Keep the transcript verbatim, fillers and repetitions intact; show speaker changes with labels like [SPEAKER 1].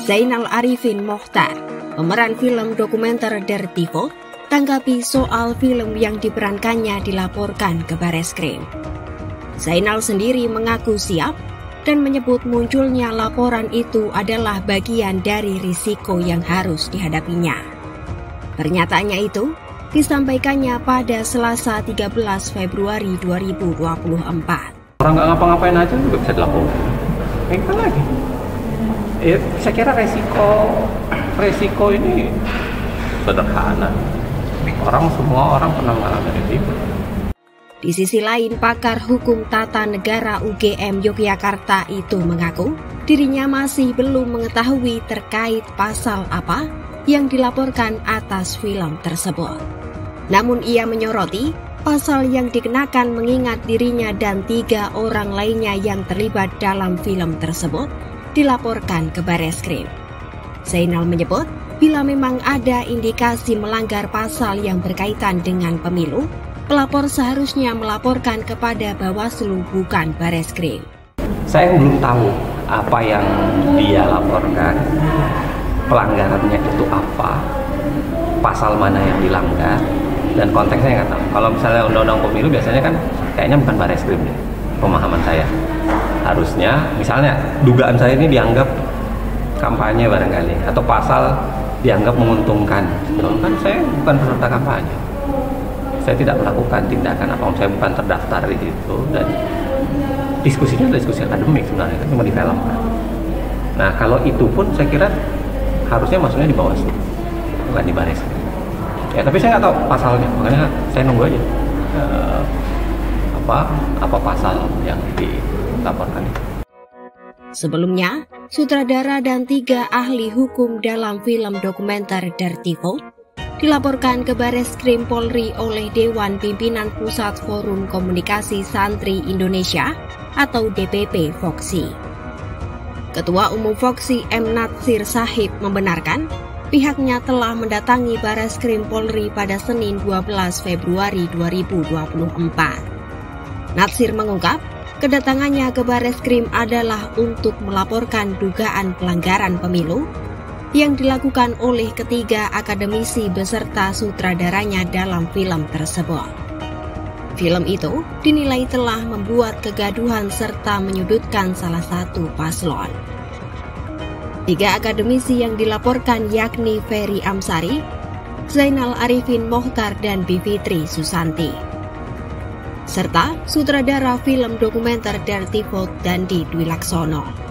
[SPEAKER 1] Zainal Arifin Mokhtar, pemeran film dokumenter Dirty Vote, tanggapi soal film yang diperankannya dilaporkan ke Bareskrim. Zainal sendiri mengaku siap dan menyebut munculnya laporan itu adalah bagian dari risiko yang harus dihadapinya. Pernyataannya itu disampaikannya pada Selasa tiga belas Februari dua ribu dua puluh empat.
[SPEAKER 2] Orang nggak ngapa-ngapain aja juga bisa dilaporkan. Kayak kan lagi. Ya, saya kira resiko resiko ini sederhana. Orang semua orang pernah mengalami resiko.
[SPEAKER 1] Di sisi lain, pakar hukum tata negara U G M Yogyakarta itu mengaku dirinya masih belum mengetahui terkait pasal apa yang dilaporkan atas film tersebut. Namun ia menyoroti pasal yang dikenakan mengingat dirinya dan tiga orang lainnya yang terlibat dalam film tersebut dilaporkan ke Bareskrim. Zainal menyebut bila memang ada indikasi melanggar pasal yang berkaitan dengan pemilu, pelapor seharusnya melaporkan kepada Bawaslu bukan Bareskrim.
[SPEAKER 2] Saya belum tahu apa yang dia laporkan, pelanggarannya itu apa, pasal mana yang dilanggar, dan konteksnya nggak tahu. Kalau misalnya undang-undang pemilu biasanya kan kayaknya bukan Bareskrim deh, pemahaman saya. Harusnya misalnya dugaan saya ini dianggap kampanye barangkali, atau pasal dianggap menguntungkan. Kan saya bukan peserta kampanye. Saya tidak melakukan tindakan apa, saya bukan terdaftar di situ, dan diskusinya adalah diskusi akademik sebenarnya, kan cuma difilmkan. Nah kalau itu pun saya kira harusnya masuknya di Bawaslu, bukan di Bareskrim. Ya tapi saya nggak tahu pasalnya, makanya saya nunggu aja uh, apa apa pasal yang dilaporkan itu.
[SPEAKER 1] Sebelumnya, sutradara dan tiga ahli hukum dalam film dokumenter Dirty Vote dilaporkan ke Bareskrim Polri oleh Dewan Pimpinan Pusat Forum Komunikasi Santri Indonesia atau D P P Voksi. Ketua Umum Voksi M. Natsir Sahib membenarkan pihaknya telah mendatangi Bareskrim Polri pada Senin dua belas Februari dua ribu dua puluh empat. Natsir mengungkap, kedatangannya ke Bareskrim adalah untuk melaporkan dugaan pelanggaran pemilu yang dilakukan oleh ketiga akademisi beserta sutradaranya dalam film tersebut. Film itu dinilai telah membuat kegaduhan serta menyudutkan salah satu paslon. Tiga akademisi yang dilaporkan yakni Ferry Amsari, Zainal Arifin Mokhtar, dan Bivitri Susanti, serta sutradara film dokumenter Dirty Vote Dandi Dwi Laksono.